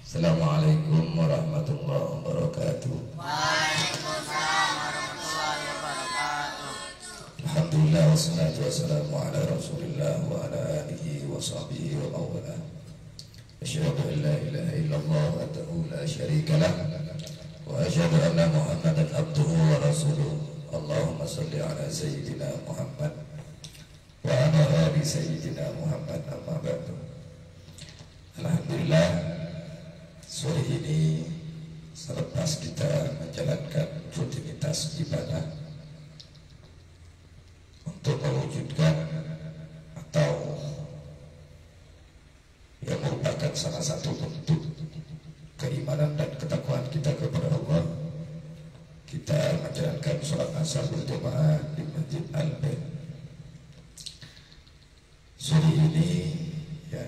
Assalamualaikum warahmatullahi wabarakatuh. Waalaikumsalam warahmatullahi wabarakatuh. Alhamdulillah wassalatu wassalamu ala Rasulillah wa ala alihi wa sahbihi wa mawala. Asyhadu an la ilaha illallah wahdahu la syarika lah wa asyhadu anna Muhammadan abduhu wa rasuluh. Allahumma salli ala sayyidina Muhammad wa ala ali sayyidina Muhammad, amma ba'du. Alhamdulillah, sore ini selepas kita menjalankan rutinitas ibadah untuk mewujudkan atau yang merupakan salah satu bentuk keimanan dan ketakwaan kita kepada Allah, kita menjalankan sholat asar berjamaah di Masjid Al-Bait. Sore ini ya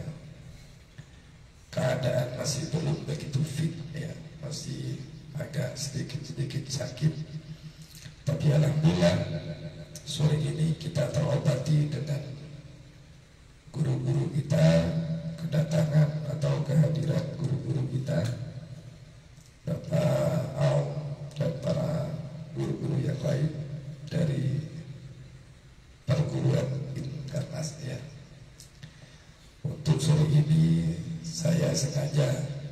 keadaan masih belum begitu fit ya, masih agak sedikit sakit, tapi alhamdulillah sore ini kita terobati dengan guru-guru kita, kedatangan atau kehadiran guru-guru kita, Bapak Aum dan para guru-guru yang lain dari perguruan Inkarnasi ya. Untuk sore ini saya sengaja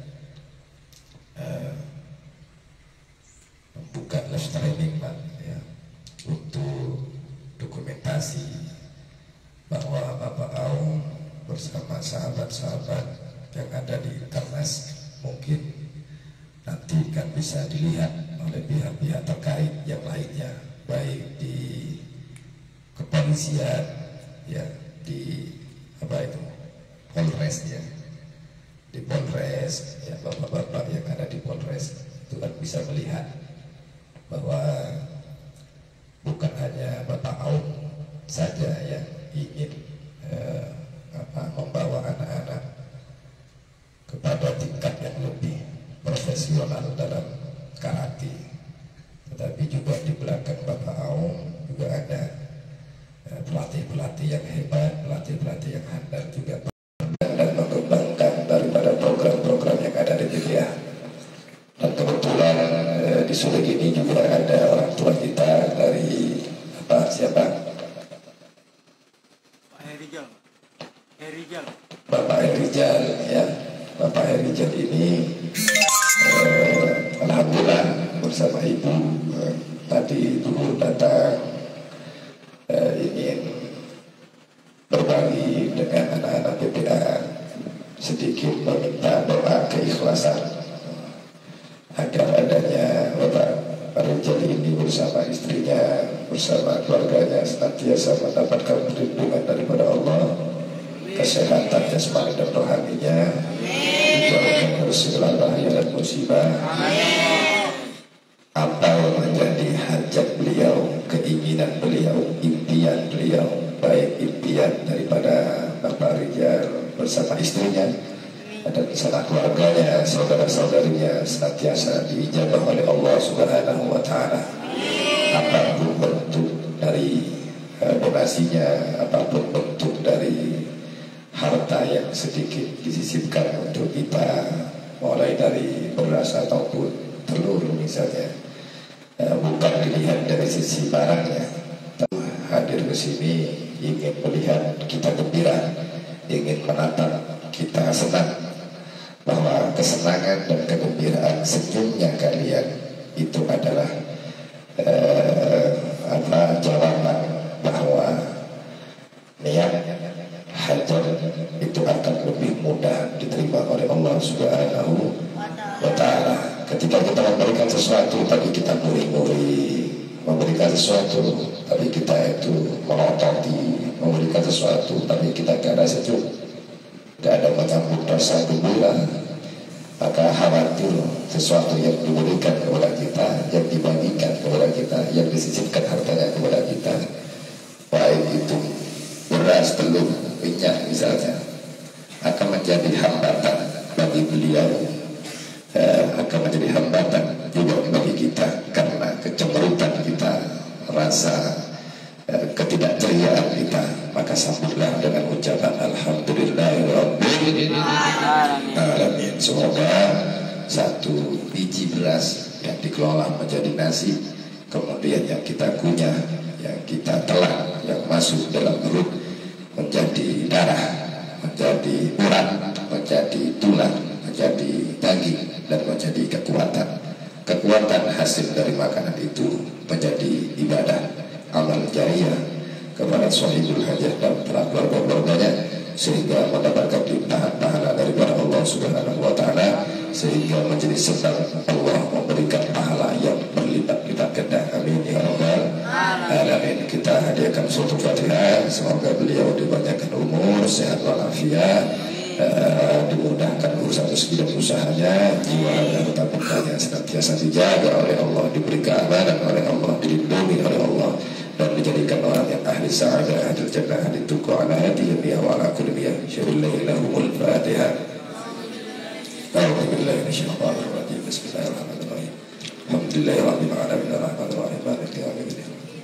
membuka live training Pak ya, untuk dokumentasi bahwa Bapak Aum bersama sahabat-sahabat yang ada di Inkarnas mungkin nanti kan bisa dilihat oleh pihak-pihak terkait yang lainnya, baik di kepolisian ya, di apa itu Polres ya, di Polres ya, bapak-bapak yang ada di Polres itu kan bisa melihat bahwa bukan hanya Bapak Aum saja yang ingin membawa anak-anak kepada tingkat yang lebih profesional dalam karate, tetapi juga di belakang Bapak Aum juga ada pelatih-pelatih yang hebat, pelatih-pelatih yang handal juga, dan mengembangkan daripada program-program yang ada di PPA. Dan kebetulan di sore ini juga ada orang tua kita dari siapa? Pak Herijal. Bapak Herijal ya. Bapak Herijal ini alhamdulillah bersama ibu tadi dulu datang ingin berbagi dengan anak-anak PPA, sedikit meminta doa keikhlasan agar adanya Bapak Herijal ini bersama istrinya, bersama keluarganya senantiasa mendapatkan perlindungan daripada Allah, kesehatan jasmani dan rohaninya, dijauhkan dari segala bahaya dan musibah. Apa yang menjadi hajat beliau, keinginan beliau, impian beliau, baik impian daripada Bapak Herijal bersama istrinya dan bersama keluarganya, saudara-saudarinya, senantiasa diijabah oleh Allah Subhanahu wa Ta'ala. Apapun bentuk dari donasinya, apapun bentuk dari harta yang sedikit disisipkan untuk kita, mulai dari beras ataupun telur misalnya, bukan dilihat dari sisi barangnya. Hadir ke sini ingin melihat kita gembira, ingin menatap kita senang, bahwa kesenangan dan kegembiraan senyumnya kalian itu adalah jawaban bahwa niat hajat itu akan lebih mudah diterima oleh Allah Subhanahu wa Ta'ala. Ketika kita memberikan sesuatu tapi kita nguri-nguri, memberikan sesuatu tapi kita itu melototi, memberikan sesuatu tapi kita gak ada sejuk, gak ada menyambut rasa gembira, maka khawatir sesuatu yang diberikan kepada kita, yang dibagikan kepada kita, yang disisipkan hartanya kepada kita, baik itu beras, telur, minyak misalnya, akan menjadi hambatan bagi beliau, akan menjadi hambatan juga bagi kita karena kecemberutan kita, rasa ketidakceriaan kita. Maka sambutlah dengan ucapan alhamdulillahirabbil alamin. Semoga satu biji beras yang dikelola menjadi nasi, kemudian yang kita kunyah, yang kita telan, yang masuk dalam perut menjadi darah, menjadi urat, menjadi tulang, menjadi daging, dan menjadi kekuatan. Kekuatan hasil dari makanan itu menjadi ibadah, amal jariah kepada sahibul hajat dan para keluarga-keluarganya, sehingga mendapatkan limpahan pahala daripada Allah Subhanahu wa Ta'ala, sehingga menjadi sebab Allah memberikan pahala yang berlipat-lipat ganda. Amin ya rabbal alamin. Kita hadiahkan suatu Fatihah, semoga beliau dipanjangkan umur, sehat walafiat, dimudahkan urusan rezeki dan usahanya, jiwa dan harta bendanya senantiasa dijaga oleh Allah, diberi keamanan oleh Allah, dilindungi oleh Allah, dan dijadikan orang yang ahli sa'adah, ahli jannah, ahli tuqa ala hadiyah wa ala kulli biyah. Syarillahilahumul Fatihah. A'udzubillahi minasyaitonir rajim. Bismillahirrahmanirrahim. Alhamdulillahirabbil alamin arrahmanir rahim maliki yaumiddin.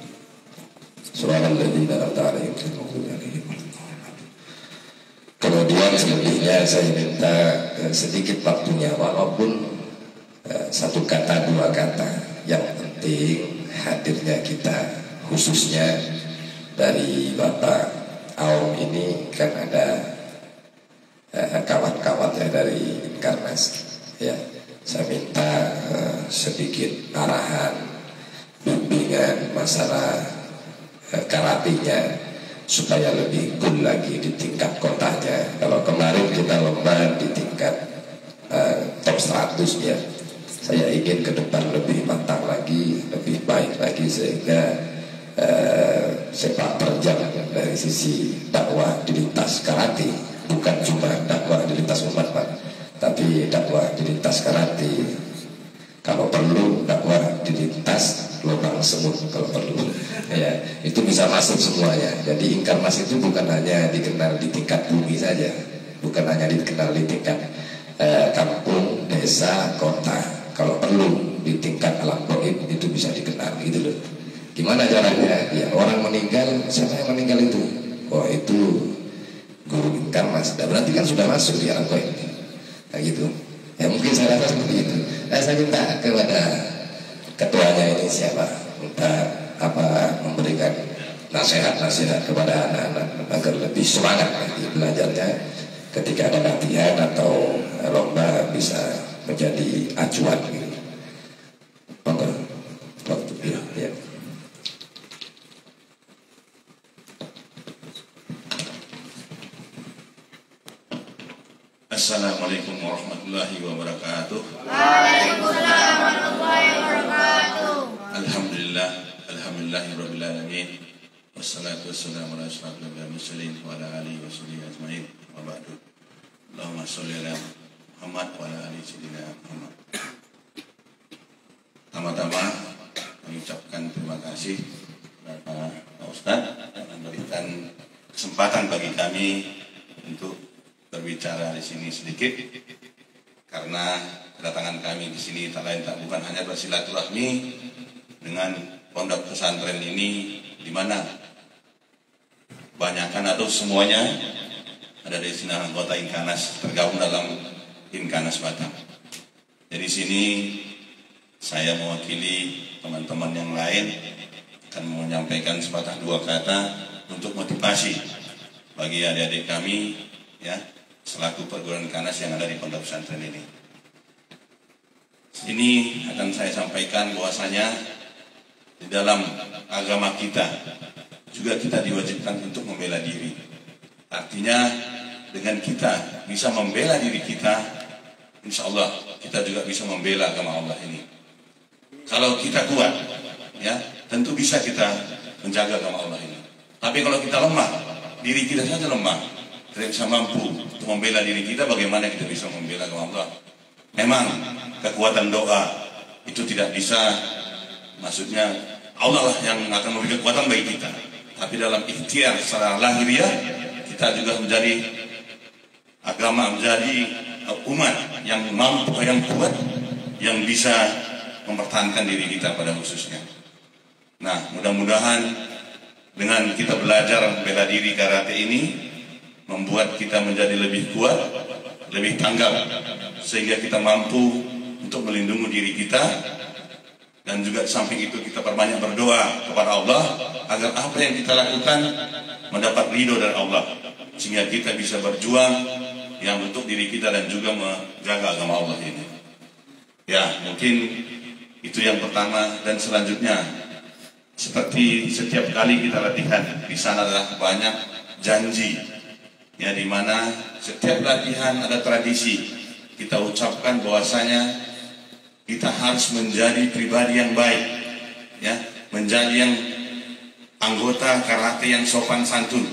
Subhanal ladzina an'amta 'alaihim ghairil maghdubi 'alaihim. Kemudian selebihnya saya minta sedikit waktunya, walaupun satu kata dua kata, yang penting hadirnya kita, khususnya dari Bapak Aum ini kan ada kawan-kawannya dari Inkarnasi, ya. Saya minta sedikit arahan, bimbingan masalah karatenya supaya lebih cool lagi di tingkat kotanya. Kalau kemarin kita lomba di tingkat top 100, ya, saya ingin ke depan lebih matang lagi, lebih baik lagi, sehingga sepak terjang dari sisi dakwah di lintas karate, bukan cuma dakwah di lintas umat, Pak, tapi dakwah di lintas karate. Kalau perlu dakwah di lintas lubang semut, kalau perlu, ya, itu bisa masuk semuanya. Jadi Inkarnasi itu bukan hanya dikenal di tingkat bumi saja, bukan hanya dikenal di tingkat kampung, desa, kota. Kalau perlu di tingkat alam gaib itu bisa dikenal, gitu loh. Gimana caranya? Ya, orang meninggal, siapa yang meninggal itu? Oh, itu guru Inkarnasi. Berarti kan sudah masuk di alam gaib, nah, gitu. Ya, mungkin saya rasa seperti itu. Nah, saya minta kepada ketuanya ini siapa, minta memberikan nasihat-nasihat kepada anak-anak agar lebih semangat lagi belajarnya, ketika ada latihan atau lomba bisa menjadi acuan gitu. Monggo, waktu ya. Assalamualaikum warahmatullahi wabarakatuh. Waalaikumsalam warahmatullahi wabarakatuh. Alhamdulillahirabbil alamin. Wassalatu wassalamu ala asyrofil mursalin wa ala alihi washabihi ajmain. Wa ba'du. Allahumma shalli ala Muhammad wa ala ali sayyidina Muhammad. Pertama-tama mengucapkan terima kasih kepada Pak Ustadz yang memberikan kesempatan bagi kami untuk berbicara di sini sedikit, karena kedatangan kami di sini tak lain tak bukan hanya bersilaturahmi dengan pondok pesantren ini, di mana banyakkan atau semuanya ada di sini anggota Inkarnas, tergabung dalam Inkarnas Batam. Jadi sini saya mewakili teman-teman yang lain akan menyampaikan sepatah dua kata untuk motivasi bagi adik-adik kami, ya, selaku perguruan Inkarnas yang ada di pondok pesantren ini. Ini akan saya sampaikan bahwasanya di dalam agama kita juga kita diwajibkan untuk membela diri. Artinya dengan kita bisa membela diri kita, insya Allah kita juga bisa membela agama Allah ini. Kalau kita kuat, ya, tentu bisa kita menjaga agama Allah ini. Tapi kalau kita lemah, diri kita saja lemah, tidak bisa mampu untuk membela diri kita, bagaimana kita bisa membela agama Allah? Memang kekuatan doa itu tidak bisa, maksudnya Allah lah yang akan memberi kekuatan bagi kita. Tapi dalam ikhtiar secara lahiriah, kita juga menjadi agama, menjadi umat yang mampu, yang kuat, yang bisa mempertahankan diri kita pada khususnya. Nah, mudah-mudahan dengan kita belajar bela diri karate ini membuat kita menjadi lebih kuat, lebih tanggap, sehingga kita mampu untuk melindungi diri kita. Dan juga samping itu kita perbanyak berdoa kepada Allah agar apa yang kita lakukan mendapat ridho dari Allah, sehingga kita bisa berjuang yang untuk diri kita dan juga menjaga agama Allah ini. Ya, mungkin itu yang pertama. Dan selanjutnya, seperti setiap kali kita latihan, di sana adalah banyak janji, ya, di mana setiap latihan ada tradisi kita ucapkan bahwasanya kita harus menjadi pribadi yang baik, ya, menjadi yang anggota karate yang sopan santun,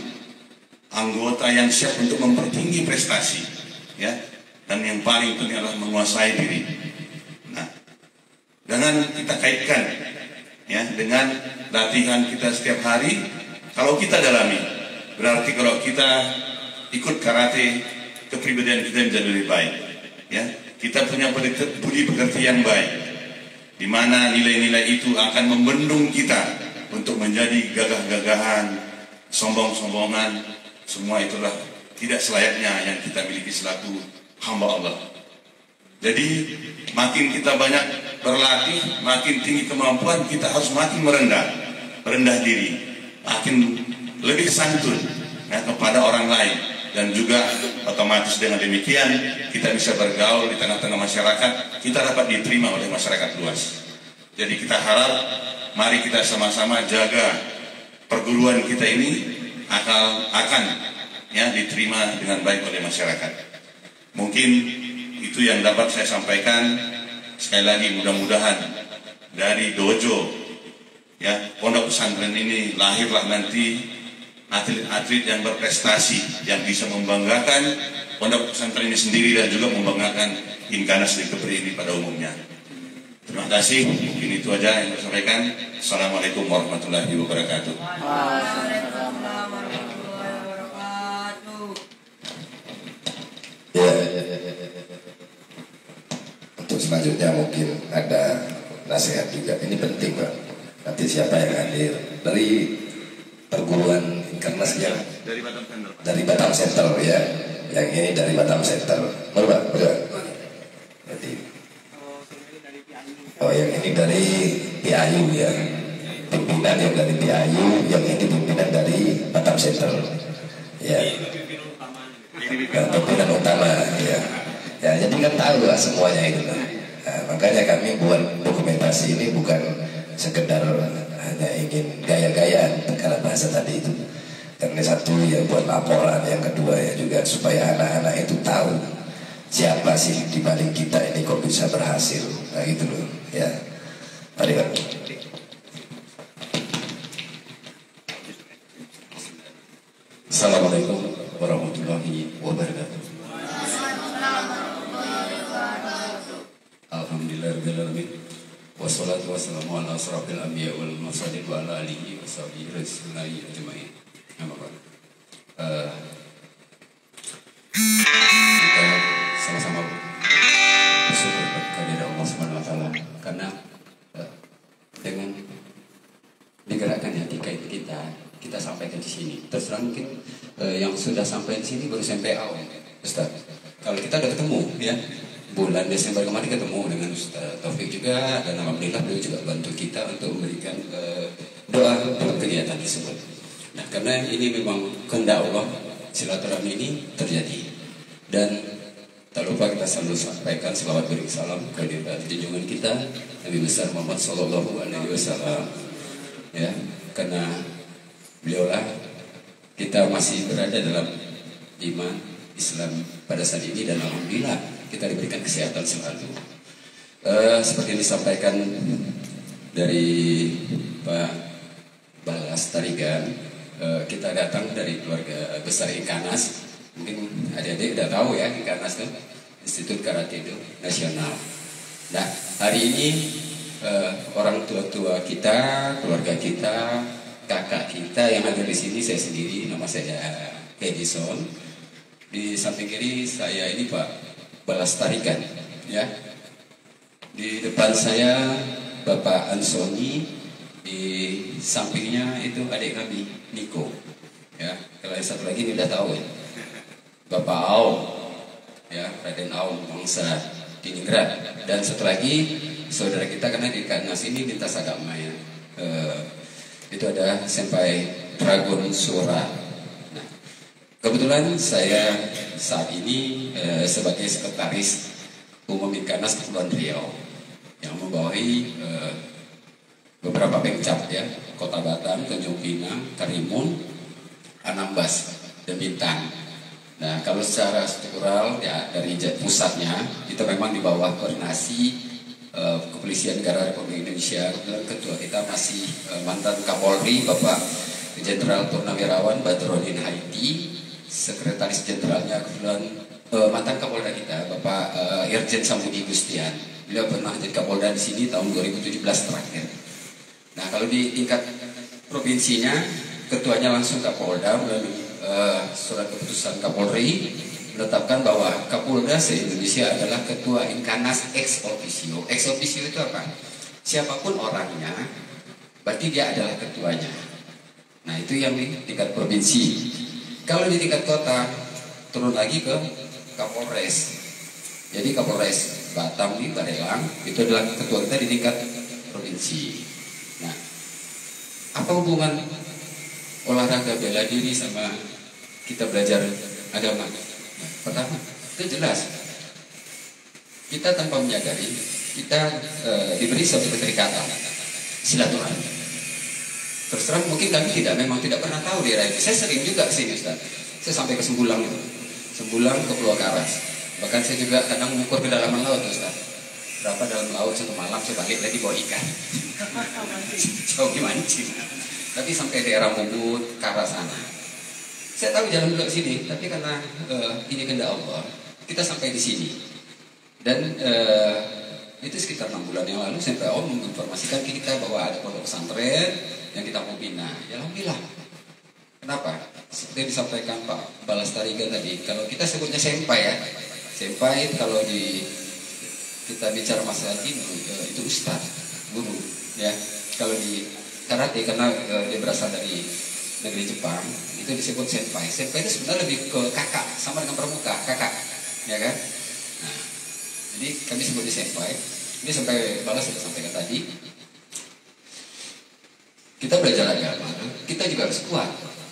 anggota yang siap untuk mempertinggi prestasi, ya, dan yang paling penting adalah menguasai diri. Nah, dengan kita kaitkan, ya, dengan latihan kita setiap hari, kalau kita dalami, berarti kalau kita ikut karate, kepribadian kita menjadi lebih baik, ya. Kita punya budi pekerti yang baik, di mana nilai-nilai itu akan membendung kita untuk menjadi gagah-gagahan, sombong-sombongan. Semua itulah tidak selayaknya yang kita miliki selaku hamba Allah. Jadi makin kita banyak berlatih, makin tinggi kemampuan, kita harus makin merendah diri, makin lebih santun, ya, kepada orang lain. Dan juga otomatis dengan demikian kita bisa bergaul di tengah-tengah masyarakat, kita dapat diterima oleh masyarakat luas. Jadi kita harap mari kita sama-sama jaga perguruan kita ini akan ya diterima dengan baik oleh masyarakat. Mungkin itu yang dapat saya sampaikan. Sekali lagi mudah-mudahan dari dojo, ya, pondok pesantren ini lahirlah nanti atlet-atlet yang berprestasi, yang bisa membanggakan pondok pesantren ini sendiri dan juga membanggakan Inkanas di Kepri ini pada umumnya. Terima kasih. Mungkin itu aja yang saya sampaikan. Assalamualaikum warahmatullahi wabarakatuh. Waalaikumsalam warahmatullahi wabarakatuh. Ya, untuk selanjutnya mungkin ada nasihat juga. Ini penting, Pak. Nanti siapa yang hadir dari perguruan Inkarnas yang dari Batam Center, ya, yang ini dari Batam Center, berdua. Berarti, oh, yang ini dari PIU, ya, pimpinan yang dari PIU, yang ini pimpinan dari Batam Center, ya, pimpinan utama, ya, ya, jadi kan tahu lah semuanya itu. Nah, makanya kami buat dokumentasi ini bukan sekedar hanya ingin gaya-gayaan karena bahasa tadi itu. Karena satu ya buat laporan, yang kedua ya juga supaya anak-anak itu tahu siapa sih di balik kita ini kok bisa berhasil. Nah gitu loh, ya. Mari Pak. Assalamualaikum warahmatullahi wabarakatuh. Alhamdulillahirrahmanirrahim. Wassalatu wassalamu ala asrafil anbiya wal mursalin wa ala alihi wa sahbihi rasulillahi ajma'in. Kita sama-sama bersyukur kepada Allah Subhanahu wa taala karena dengan digerakkannya tiket kita sampaikan di sini. Terus terang mungkin yang sudah sampai di sini baru sampai awal, Ustaz. Kalau kita udah ketemu, ya, bulan Desember kemarin ketemu dengan Ustaz Taufik juga, dan alhamdulillah beliau juga bantu kita untuk memberikan doa dalam kegiatan tersebut. Nah, karena ini memang kehendak Allah, silaturahmi ini terjadi. Dan tak lupa kita selalu sampaikan selawat beri salam kepada junjungan kita Nabi besar Muhammad Sallallahu Alaihi Wasallam, ya, karena beliaulah kita masih berada dalam iman Islam pada saat ini, dan alhamdulillah kita diberikan kesehatan selalu. Seperti yang disampaikan dari Pak Balas Tarigan, kita datang dari keluarga besar Inkanas. Mungkin adik-adik udah tahu ya, Inkanas itu Institut Karate itu nasional. Nah, hari ini orang tua-tua kita, keluarga kita, kakak kita yang ada di sini, saya sendiri, nama saya Edison. Di samping kiri saya ini Pak Balas Tarigan, ya. Di depan saya Bapak Ansoni, di sampingnya itu adik kami Niko, ya. Kalau yang satu lagi ini udah tahu ya, Bapak Ao. ya, Raden Aum Mangsa Diningrat. Dan satu lagi saudara kita karena di Kanas ini lintas agama ya, itu ada Senpai Dragon Sura. Nah, kebetulan saya saat ini sebagai sekretaris umum Kanas Kepulauan Riau yang membawahi beberapa pemcap ya, Kota Batam, Tanjung Pinang, Karimun, Anambas, dan Bintan. Nah, kalau secara struktural ya dari pusatnya itu memang di bawah koordinasi Kepolisian Negara Republik Indonesia. Ketua kita masih mantan Kapolri Bapak Jenderal Purnawirawan Badrodin Haiti, Sekretaris Jenderalnya kebetulan mantan Kapolda kita Bapak Irjen Sambudi Gustian. Beliau pernah jadi Kapolda di sini tahun 2017 terakhir. Nah, kalau di tingkat provinsinya ketuanya langsung Kapolda melalui surat keputusan Kapolri menetapkan bahwa Kapolda se-Indonesia adalah ketua Inkanas ex officio. Ex officio itu apa? Siapapun orangnya, berarti dia adalah ketuanya. Nah, itu yang di tingkat provinsi. Kalau di tingkat kota, turun lagi ke Kapolres. Jadi Kapolres Batam di Barelang itu adalah ketua kita di tingkat provinsi. Nah, apa hubungan olahraga bela diri sama kita belajar agama? Nah, pertama, itu jelas kita tanpa menyadari kita diberi suatu keterikatan silaturahmi. Terus terang mungkin kami memang tidak pernah tahu di daerah itu. Saya sering juga sini Ustaz. Saya sampai ke Sembulang ke Pulau Karas. Bahkan saya juga kadang mengukur kedalaman laut Ustaz. Berapa dalam laut satu malam saya balik lagi bawa ikan. Jauh mancing. Tapi sampai daerah Ubud, Karas sana. Saya tahu jalan dulu ke sini, tapi karena ini kehendak Allah, kita sampai di sini. Dan itu sekitar 6 bulan yang lalu Senpai Om menginformasikan ke kita bahwa ada pondok pesantren yang kita mau bina. Ya alhamdulillah. Kenapa? Seperti disampaikan Pak Balastariga tadi, kalau kita sebutnya senpai ya. Senpai kalau kita bicara masalah ini itu ustaz, guru ya. Kalau di karate karena dia berasal dari negeri Jepang, itu disebut senpai. Senpai itu sebenarnya lebih ke kakak, sama dengan pramuka, kakak, ya kan? Nah, jadi kami sebut di senpai. Ini sampai balas sudah sampaikan tadi. Kita belajar agama, kita juga harus kuat.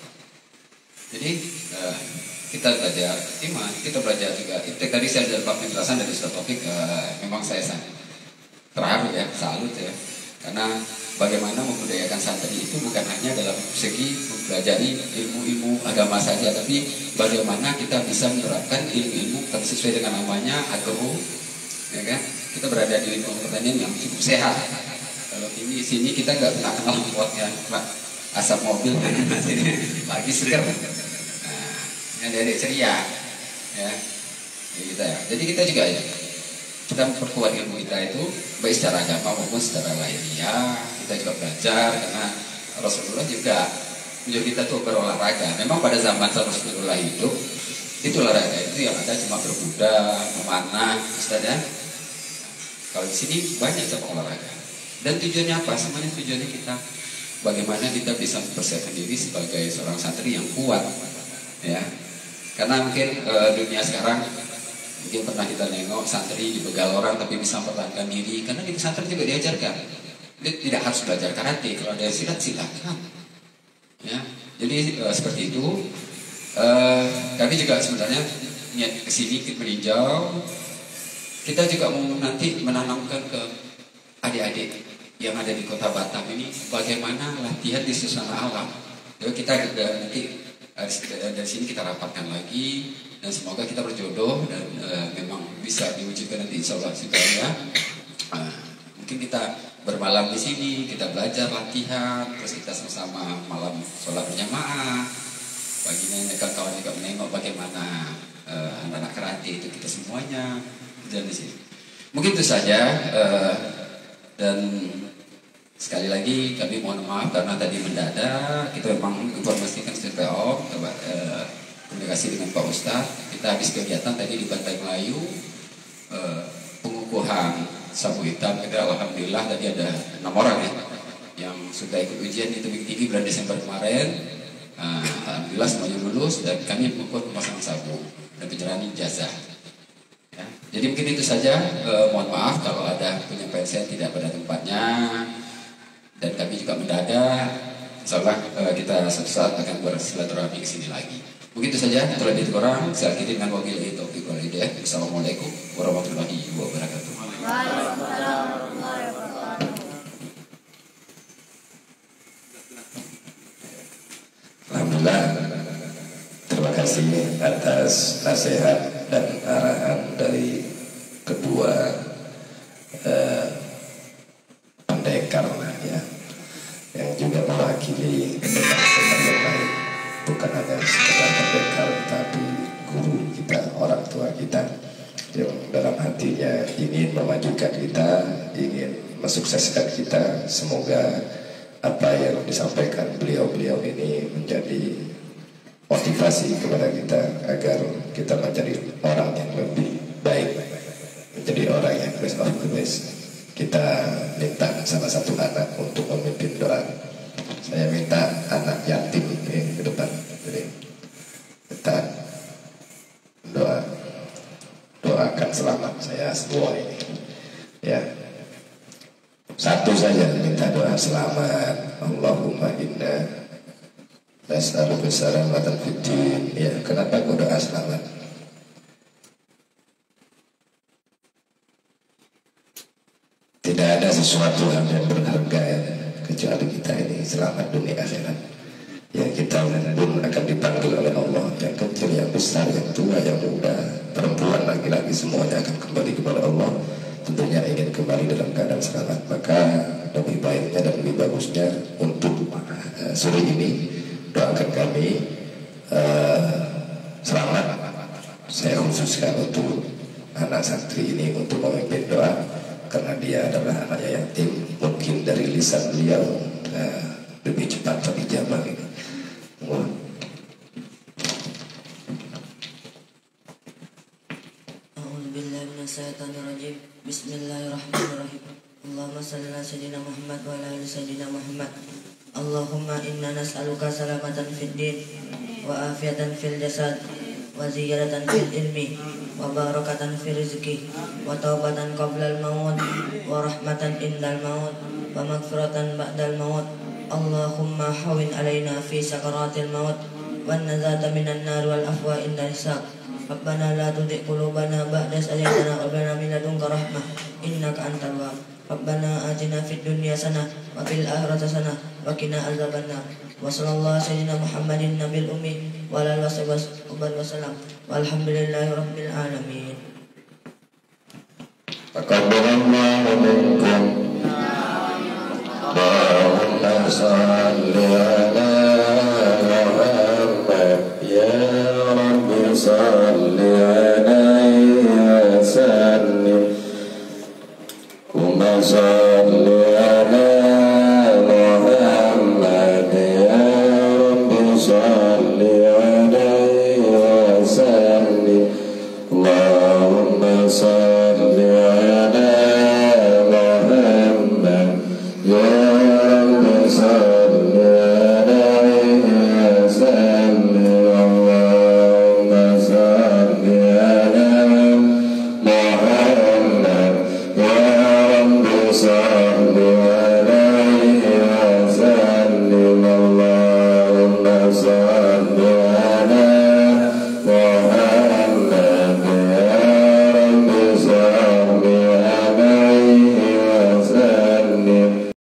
Jadi kita belajar iman, kita belajar juga. Itu tadi saya dapat penjelasan dari Ustaz Taufik, memang saya sangat terharu ya, salut ya. Karena bagaimana membudayakan santri itu bukan hanya dalam segi mempelajari ilmu-ilmu agama saja, tapi bagaimana kita bisa menerapkan ilmu-ilmu sesuai dengan namanya agro, ya kan? Kita berada di lingkungan pertanian yang cukup sehat. Kalau di sini kita nggak pernah kenal potnya asap mobil, lagi seger. Nah, yang dari ceria, ya, gitu ya. Jadi kita juga ya. Kita memperkuat ilmu kita itu baik secara agama maupun secara lahiriah. Kita juga belajar karena Rasulullah juga menyuruh kita tuh berolahraga. Memang pada zaman Rasulullah hidup itu olahraga itu yang ada cuma berkuda, memanah, Ustaz ya. Kalau di sini banyak cabang olahraga. Dan tujuannya apa? Sebenarnya tujuannya kita bagaimana kita bisa mempersiapkan diri sebagai seorang santri yang kuat, ya. Karena mungkin dunia sekarang mungkin pernah kita nengok santri dibegal orang tapi bisa mempertahankan diri. Karena di pesantren juga diajarkan dia tidak harus belajar karate, kalau ada silat silakan, ya. Jadi seperti itu. Kami juga sebenarnya niat kesini kita meninjau. Kita juga mau nanti menanamkan ke adik-adik yang ada di Kota Batam ini bagaimana latihan di suasana alam. Jadi kita nanti dari sini kita rapatkan lagi. Dan semoga kita berjodoh dan memang bisa diwujudkan nanti insya Allah ya. Mungkin kita bermalam di sini, kita belajar latihan, terus kita sama-sama malam sholat berjamaah. Paginya kawan-kawan juga menengok bagaimana anak-anak karate itu kita semuanya berjalan di sini. Mungkin itu saja dan sekali lagi kami mohon maaf karena tadi mendadak. Kita memang informasikan secara komunikasi dengan Pak Ustadz. Kita habis kegiatan tadi di Pantai Melayu, pengukuhan sapu hitam. Kita alhamdulillah tadi ada 6 orang ya yang sudah ikut ujian di tebing tinggi bulan Desember kemarin. Alhamdulillah semuanya lulus dan kami mengukur pemasangan sapu dan penyerahan ijazah. Jadi mungkin itu saja. Mohon maaf kalau ada penyampaian saya tidak pada tempatnya dan kami juga mendadak. Insyaallah kita suatu saat akan bersilaturahmi ke sini lagi. Begitu saja. Itulah di kurang. Saya akhiri dengan wabillahi taufiq wal hidayah. Assalamualaikum warahmatullahi wabarakatuh. Waalaikumsalam warahmatullahi wabarakatuh. Alhamdulillah, terima kasih atas nasihat dan arahan dari kedua pendekar ya, yang juga mewakili pendekar-pendekar yang lain, bukan hanya sekedar pendekar tapi guru kita, orang tua kita yang dalam hatinya ingin memajukan kita, ingin mensukseskan kita. Semoga apa yang disampaikan beliau-beliau ini menjadi motivasi kepada kita agar kita menjadi orang yang lebih baik, menjadi orang yang best of the best. Kita minta salah satu anak untuk memimpin doa. Saya minta anak yatim ini ke depan. Jadi kita doakan selamat saya semua ini. Ya. Satu saja minta doa selamat. Allahumma inna nas'aluka salamatan fid din. Ya, kenapa kau doa selamat? Tidak ada sesuatu hal yang berharga ya, kecuali kita ini selamat dunia akhirat. Ya, kita pun akan dipanggil oleh Allah, yang kecil, yang besar, yang tua, yang muda, perempuan, laki-laki, semuanya akan kembali kepada Allah. Tentunya ingin kembali dalam keadaan selamat. Maka lebih baiknya dan lebih bagusnya untuk sore ini doakan kami selamat. Saya khususkan untuk anak santri ini untuk memimpin doa, karena dia adalah anak yatim. Mungkin dari lisan beliau lebih cepat lebih jamak ini. Bismillahirrahmanirrahim. Allahumma salli ala sayyidina Muhammad wa ala ali sayyidina Muhammad. Allahumma inna nas'aluka salamatan fid din wa afiatan fil jasad wa ziyadatan fil ilmi wa barakatan fil rizqi wa taubatan qabla al maut wa rahmatan indal maut wa maghfiratan ba'dal maut. Allahumma hawin alaina fi sakaratil maut wan nazata minan nar wal afwa inda hisab. Rabbana la tuzigh qulubana ba'da idh hadaytana wa hab lana min ladunka rahmah innaka antal wahhab. Rabbana atina fid dunya hasanah wa fil akhirati hasanah wa qina adzabannar. Wa sallallahu sayyidina Muhammadin nabiyil ummi wa ala alihi wasallam. Walhamdulillahi rabbil alamin. Taqabbalallahu minkum. Allahumma salli ala Muhammad ya Rabbi salli alaihi wa sallim.